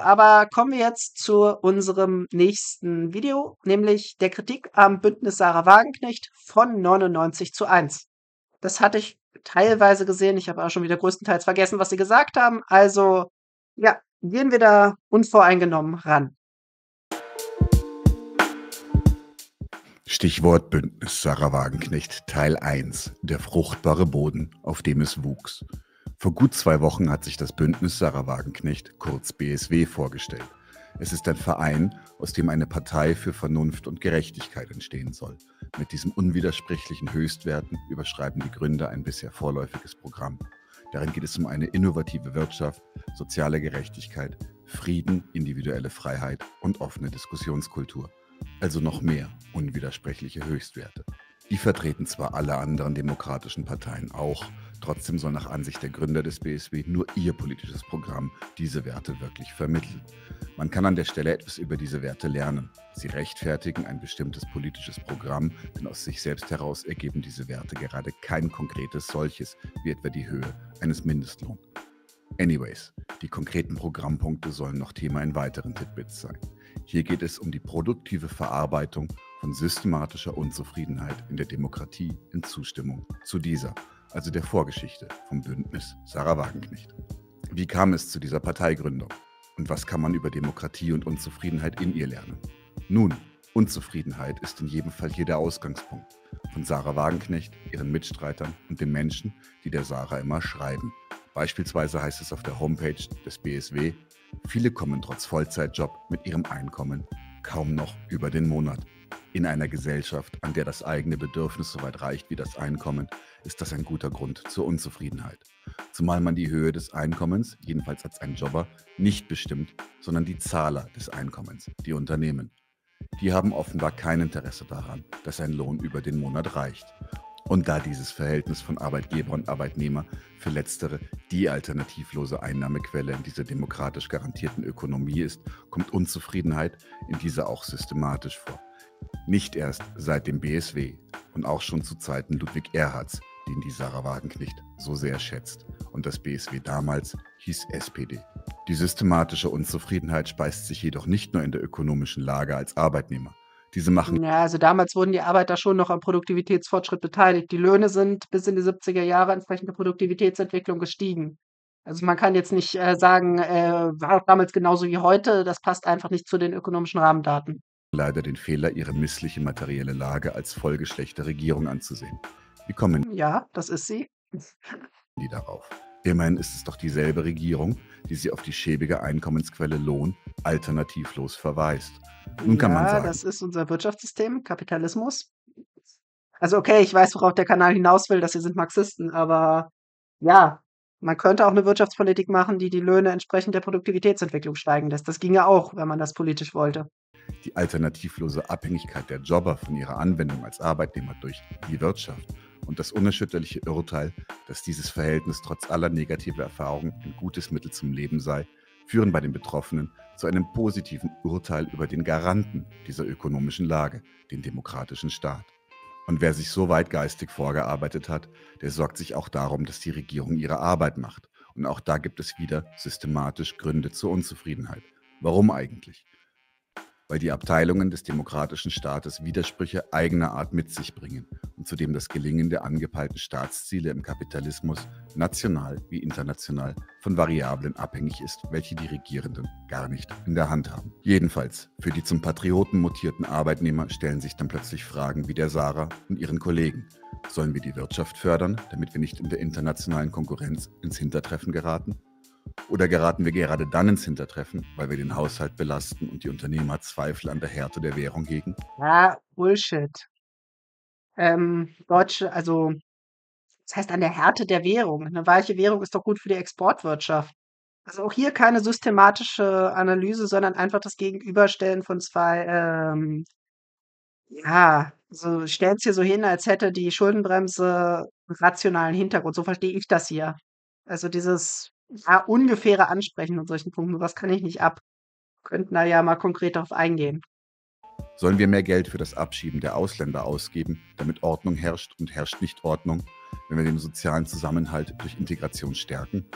aber kommen wir jetzt zu unserem nächsten Video, nämlich der Kritik am Bündnis Sarah Wagenknecht von 99:1. Das hatte ich teilweise gesehen, ich habe auch schon wieder größtenteils vergessen, was sie gesagt haben. Also, ja, gehen wir da unvoreingenommen ran. Stichwort Bündnis Sarah Wagenknecht Teil 1, der fruchtbare Boden, auf dem es wuchs. Vor gut 2 Wochen hat sich das Bündnis Sarah Wagenknecht, kurz BSW, vorgestellt. Es ist ein Verein, aus dem eine Partei für Vernunft und Gerechtigkeit entstehen soll. Mit diesen unwidersprechlichen Höchstwerten überschreiben die Gründer ein bisher vorläufiges Programm. Darin geht es um eine innovative Wirtschaft, soziale Gerechtigkeit, Frieden, individuelle Freiheit und offene Diskussionskultur. Also noch mehr unwidersprechliche Höchstwerte. Die vertreten zwar alle anderen demokratischen Parteien auch, trotzdem soll nach Ansicht der Gründer des BSW nur ihr politisches Programm diese Werte wirklich vermitteln. Man kann an der Stelle etwas über diese Werte lernen. Sie rechtfertigen ein bestimmtes politisches Programm, denn aus sich selbst heraus ergeben diese Werte gerade kein konkretes solches, wie etwa die Höhe eines Mindestlohns. Anyways, die konkreten Programmpunkte sollen noch Thema in weiteren Titbits sein. Hier geht es um die produktive Verarbeitung von systematischer Unzufriedenheit in der Demokratie in Zustimmung zu dieser, also der Vorgeschichte vom Bündnis Sarah Wagenknecht. Wie kam es zu dieser Parteigründung? Und was kann man über Demokratie und Unzufriedenheit in ihr lernen? Nun, Unzufriedenheit ist in jedem Fall hier der Ausgangspunkt. Von Sarah Wagenknecht, ihren Mitstreitern und den Menschen, die der Sarah immer schreiben. Beispielsweise heißt es auf der Homepage des BSW, viele kommen trotz Vollzeitjob mit ihrem Einkommen kaum noch über den Monat. In einer Gesellschaft, an der das eigene Bedürfnis so weit reicht wie das Einkommen, ist das ein guter Grund zur Unzufriedenheit. Zumal man die Höhe des Einkommens, jedenfalls als ein Jobber, nicht bestimmt, sondern die Zahler des Einkommens, die Unternehmen. Die haben offenbar kein Interesse daran, dass ein Lohn über den Monat reicht. Und da dieses Verhältnis von Arbeitgeber und Arbeitnehmer für Letztere die alternativlose Einnahmequelle in dieser demokratisch garantierten Ökonomie ist, kommt Unzufriedenheit in dieser auch systematisch vor. Nicht erst seit dem BSW und auch schon zu Zeiten Ludwig Erhards, den die Sarah Wagenknecht so sehr schätzt. Und das BSW damals hieß SPD. Die systematische Unzufriedenheit speist sich jedoch nicht nur in der ökonomischen Lage als Arbeitnehmer. Diese machen Ja, also damals wurden die Arbeiter schon noch am Produktivitätsfortschritt beteiligt. Die Löhne sind bis in die 70er Jahre entsprechend der Produktivitätsentwicklung gestiegen. Also man kann jetzt nicht sagen, war auch damals genauso wie heute. Das passt einfach nicht zu den ökonomischen Rahmendaten. leider den Fehler, ihre missliche materielle Lage als Folge schlechter Regierung anzusehen. Wie kommen Ja, das ist sie. die darauf? Immerhin ist es doch dieselbe Regierung, die sie auf die schäbige Einkommensquelle Lohn alternativlos verweist. Nun kann man Ja, sagen, das ist unser Wirtschaftssystem, Kapitalismus. Also okay, ich weiß, worauf der Kanal hinaus will, dass sie sind Marxisten, aber ja, man könnte auch eine Wirtschaftspolitik machen, die die Löhne entsprechend der Produktivitätsentwicklung steigen lässt. Das ginge auch, wenn man das politisch wollte. die alternativlose Abhängigkeit der Jobber von ihrer Anwendung als Arbeitnehmer durch die Wirtschaft und das unerschütterliche Urteil, dass dieses Verhältnis trotz aller negativer Erfahrungen ein gutes Mittel zum Leben sei, führen bei den Betroffenen zu einem positiven Urteil über den Garanten dieser ökonomischen Lage, den demokratischen Staat. Und wer sich so weit geistig vorgearbeitet hat, der sorgt sich auch darum, dass die Regierung ihre Arbeit macht. Und auch da gibt es wieder systematisch Gründe zur Unzufriedenheit. Warum eigentlich? Weil die Abteilungen des demokratischen Staates Widersprüche eigener Art mit sich bringen und zudem das Gelingen der angepeilten Staatsziele im Kapitalismus national wie international von Variablen abhängig ist, welche die Regierenden gar nicht in der Hand haben. Jedenfalls, für die zum Patrioten mutierten Arbeitnehmer stellen sich dann plötzlich Fragen wie der Sarah und ihren Kollegen. Sollen wir die Wirtschaft fördern, damit wir nicht in der internationalen Konkurrenz ins Hintertreffen geraten? Oder geraten wir gerade dann ins Hintertreffen, weil wir den Haushalt belasten und die Unternehmer Zweifel an der Härte der Währung hegen? Ja, Bullshit. Also das heißt an der Härte der Währung. Eine weiche Währung ist doch gut für die Exportwirtschaft. Also auch hier keine systematische Analyse, sondern einfach das Gegenüberstellen von zwei, ja, so stellen es hier so hin, als hätte die Schuldenbremse rationalen Hintergrund. So verstehe ich das hier. Also dieses ja, ungefähre Ansprechen von solchen Punkten, das kann ich nicht ab. Könnten da ja mal konkret darauf eingehen. Sollen wir mehr Geld für das Abschieben der Ausländer ausgeben, damit Ordnung herrscht und herrscht nicht Ordnung, wenn wir den sozialen Zusammenhalt durch Integration stärken?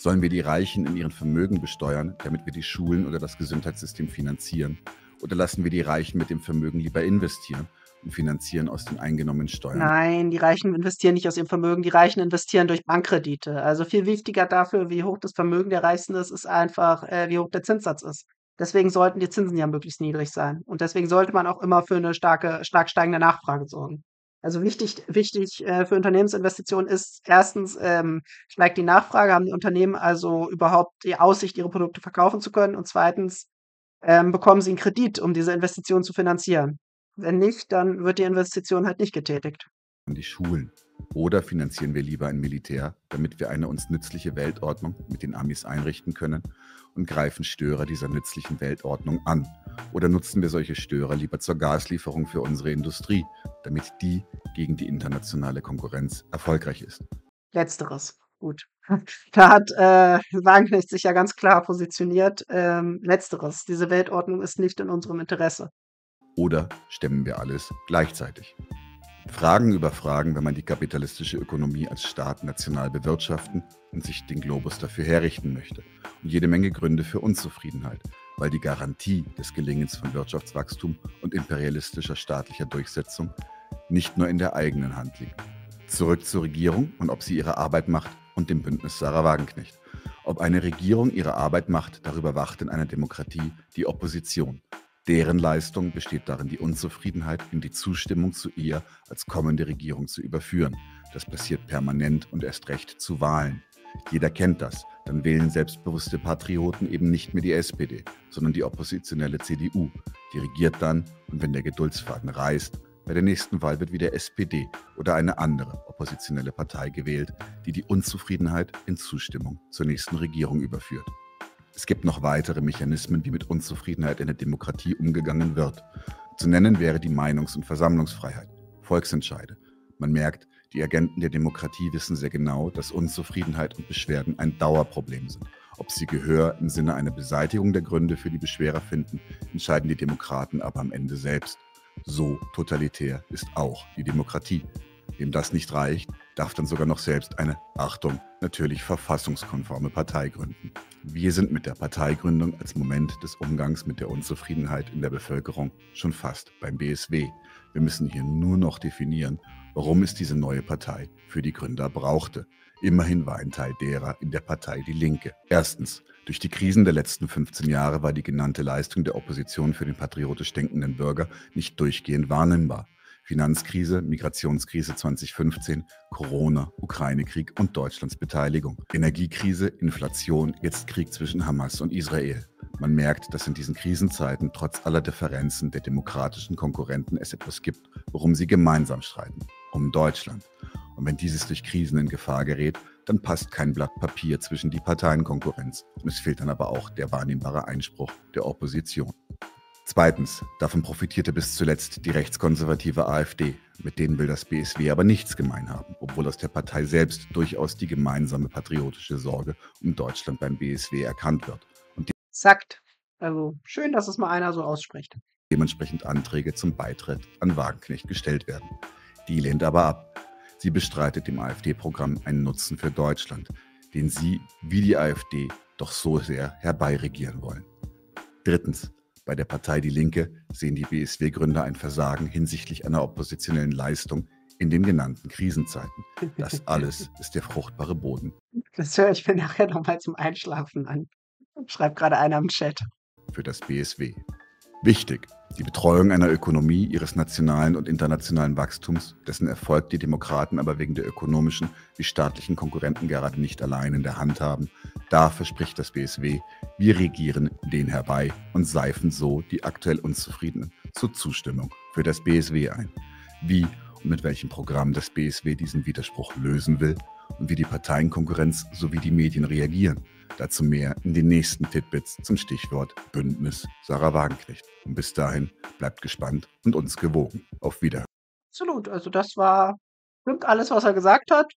Sollen wir die Reichen in ihren Vermögen besteuern, damit wir die Schulen oder das Gesundheitssystem finanzieren? Oder lassen wir die Reichen mit dem Vermögen lieber investieren und finanzieren aus den eingenommenen Steuern? Nein, die Reichen investieren nicht aus ihrem Vermögen, die Reichen investieren durch Bankkredite. Also viel wichtiger dafür, wie hoch das Vermögen der Reichsten ist einfach, wie hoch der Zinssatz ist. Deswegen sollten die Zinsen ja möglichst niedrig sein. Und deswegen sollte man auch immer für eine stark steigende Nachfrage sorgen. Also wichtig für Unternehmensinvestitionen ist erstens, steigt die Nachfrage, haben die Unternehmen also überhaupt die Aussicht, ihre Produkte verkaufen zu können? Und zweitens, bekommen sie einen Kredit, um diese Investition zu finanzieren. Wenn nicht, dann wird die Investition halt nicht getätigt. An die Schulen? Oder finanzieren wir lieber ein Militär, damit wir eine uns nützliche Weltordnung mit den Amis einrichten können und greifen Störer dieser nützlichen Weltordnung an? Oder nutzen wir solche Störer lieber zur Gaslieferung für unsere Industrie, damit die gegen die internationale Konkurrenz erfolgreich ist? Letzteres, gut. Da hat Wagenknecht sich ja ganz klar positioniert. Letzteres, diese Weltordnung ist nicht in unserem Interesse. Oder stemmen wir alles gleichzeitig? Fragen über Fragen, wenn man die kapitalistische Ökonomie als Staat national bewirtschaften und sich den Globus dafür herrichten möchte. Und jede Menge Gründe für Unzufriedenheit, weil die Garantie des Gelingens von Wirtschaftswachstum und imperialistischer staatlicher Durchsetzung nicht nur in der eigenen Hand liegt. Zurück zur Regierung und ob sie ihre Arbeit macht und dem Bündnis Sarah Wagenknecht. Ob eine Regierung ihre Arbeit macht, darüber wacht in einer Demokratie die Opposition. Deren Leistung besteht darin, die Unzufriedenheit in die Zustimmung zu ihr als kommende Regierung zu überführen. Das passiert permanent und erst recht zu Wahlen. Jeder kennt das. Dann wählen selbstbewusste Patrioten eben nicht mehr die SPD, sondern die oppositionelle CDU. Die regiert dann und wenn der Geduldsfaden reißt, bei der nächsten Wahl wird wieder SPD oder eine andere oppositionelle Partei gewählt, die die Unzufriedenheit in Zustimmung zur nächsten Regierung überführt. Es gibt noch weitere Mechanismen, wie mit Unzufriedenheit in der Demokratie umgegangen wird. Zu nennen wäre die Meinungs- und Versammlungsfreiheit, Volksentscheide. Man merkt, die Agenten der Demokratie wissen sehr genau, dass Unzufriedenheit und Beschwerden ein Dauerproblem sind. Ob sie Gehör im Sinne einer Beseitigung der Gründe für die Beschwerer finden, entscheiden die Demokraten aber am Ende selbst. So totalitär ist auch die Demokratie. Wem das nicht reicht, darf dann sogar noch selbst eine, Achtung, natürlich verfassungskonforme Partei gründen. Wir sind mit der Parteigründung als Moment des Umgangs mit der Unzufriedenheit in der Bevölkerung schon fast beim BSW. Wir müssen hier nur noch definieren, warum es diese neue Partei für die Gründer brauchte. Immerhin war ein Teil derer in der Partei Die Linke. Erstens, durch die Krisen der letzten 15 Jahre war die genannte Leistung der Opposition für den patriotisch denkenden Bürger nicht durchgehend wahrnehmbar. Finanzkrise, Migrationskrise 2015, Corona, Ukraine-Krieg und Deutschlands Beteiligung. Energiekrise, Inflation, jetzt Krieg zwischen Hamas und Israel. Man merkt, dass in diesen Krisenzeiten trotz aller Differenzen der demokratischen Konkurrenten es etwas gibt, worum sie gemeinsam streiten. Um Deutschland. Und wenn dieses durch Krisen in Gefahr gerät, dann passt kein Blatt Papier zwischen die Parteienkonkurrenz. Und es fehlt dann aber auch der wahrnehmbare Einspruch der Opposition. Zweitens, davon profitierte bis zuletzt die rechtskonservative AfD. Mit denen will das BSW aber nichts gemein haben, obwohl aus der Partei selbst durchaus die gemeinsame patriotische Sorge um Deutschland beim BSW erkannt wird und Sagt. Also schön, dass es mal einer so ausspricht. dementsprechend Anträge zum Beitritt an Wagenknecht gestellt werden. Die lehnt aber ab. Sie bestreitet dem AfD-Programm einen Nutzen für Deutschland, den sie, wie die AfD, doch so sehr herbeiregieren wollen. Drittens, bei der Partei Die Linke sehen die BSW-Gründer ein Versagen hinsichtlich einer oppositionellen Leistung in den genannten Krisenzeiten. Das alles ist der fruchtbare Boden Das höre ich mir nachher nochmal zum Einschlafen an. Schreibt gerade einer im Chat. für das BSW. Wichtig, die Betreuung einer Ökonomie ihres nationalen und internationalen Wachstums, dessen Erfolg die Demokraten aber wegen der ökonomischen wie staatlichen Konkurrenten gerade nicht allein in der Hand haben, da verspricht das BSW, wir regieren den herbei und seifen so die aktuell Unzufriedenen zur Zustimmung für das BSW ein. Wie und mit welchem Programm das BSW diesen Widerspruch lösen will und wie die Parteienkonkurrenz sowie die Medien reagieren. Dazu mehr in den nächsten Titbits zum Stichwort Bündnis Sarah Wagenknecht. Und bis dahin bleibt gespannt und uns gewogen. Auf Wiedersehen. Absolut. Also das stimmt alles, was er gesagt hat.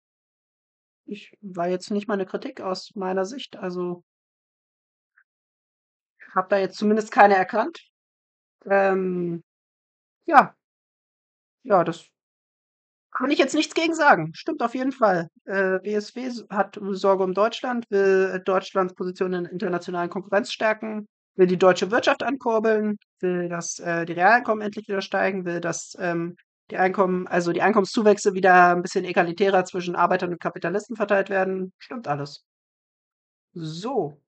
War jetzt nicht mal eine Kritik aus meiner Sicht. Also habe da jetzt zumindest keine erkannt. Ähm, ja, ja, das Kann ich jetzt nichts gegen sagen. Stimmt auf jeden Fall. BSW hat Sorge um Deutschland, will Deutschlands Position in internationalen Konkurrenz stärken, will die deutsche Wirtschaft ankurbeln, will, dass die Realeinkommen endlich wieder steigen, will, dass die Einkommenszuwächse wieder ein bisschen egalitärer zwischen Arbeitern und Kapitalisten verteilt werden. Stimmt alles. So.